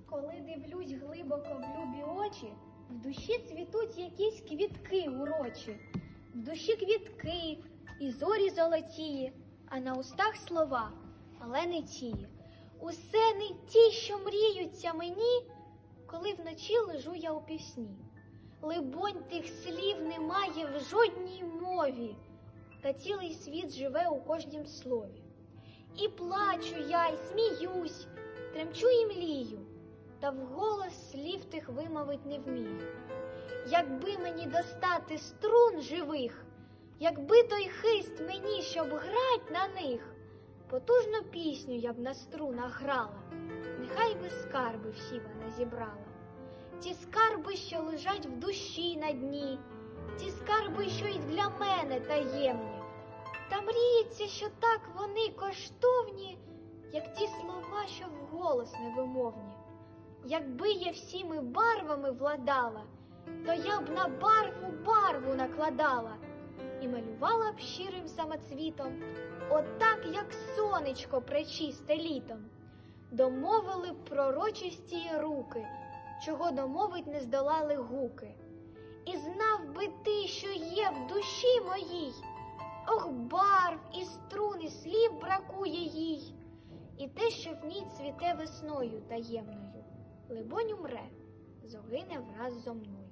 Коли дивлюсь глибоко в любі очі, в душі цвітуть якісь квітки урочі. В душі квітки і зорі золотії, а на устах слова, але не тії. Усе не ті, що мріються мені, коли вночі лежу я у пісні. Либонь, тих слів немає в жодній мові, та цілий світ живе у кожнім слові. І плачу я, і сміюсь, тремчу і млію, та вголос слів тих вимовить не вмію. Якби мені достати струн живих, якби той хист мені, щоб грать на них, потужну пісню я б на струнах грала, нехай би скарби всі вона зібрала. Ті скарби, що лежать в душі на дні, ті скарби, що й для мене таємні. Та мріється, що так вони коштовні, як ті слова, що вголос невимовні. Якби я всіми барвами владала, то я б на барву барву накладала і малювала б щирим самоцвітом, отак, як сонечко пречисте літом. Домовили б пророчисті руки, чого домовить не здолали гуки. І знав би ти, що є в душі моїй, ох, барв і струн, і слів бракує їй. І те, що в ній цвіте весною таємною, либонь умре, зогине враз зо мною.